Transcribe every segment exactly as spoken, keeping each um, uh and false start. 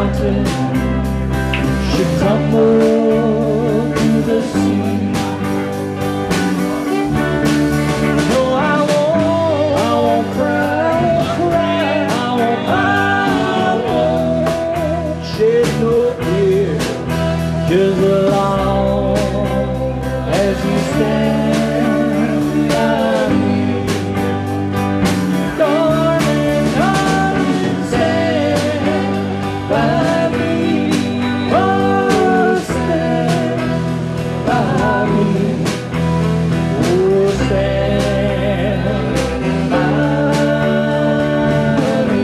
mountain should tumble to the sea. No, I won't, I won't cry, cry, I won't, I won't shed no tear, 'cause as long as you stand by me, darling, darling, stand by me, oh, stand by me, oh, stand by me.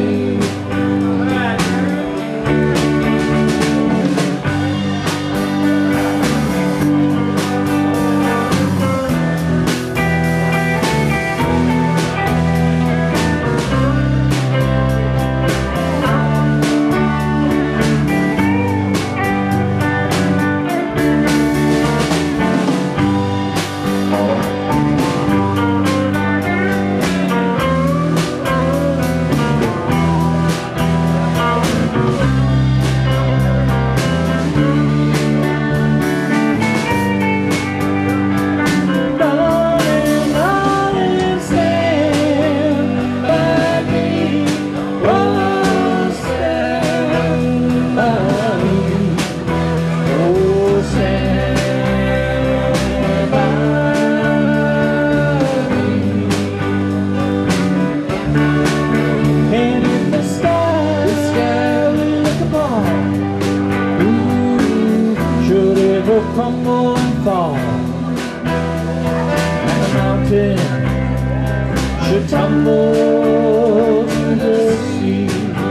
Crumble and fall, and the mountain should tumble to the sea.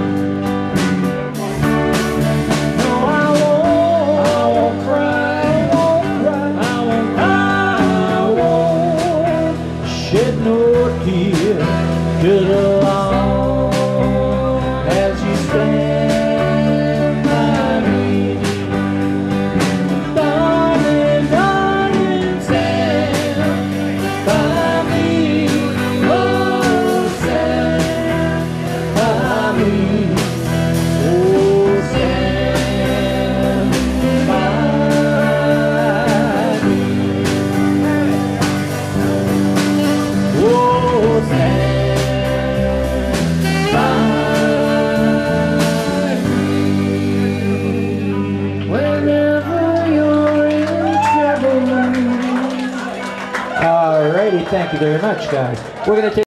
No, I won't, I won't cry, I won't cry, I won't, I won't shed no tear, 'cause as long as you stand by me, alrighty, thank you very much, guys. We're going to take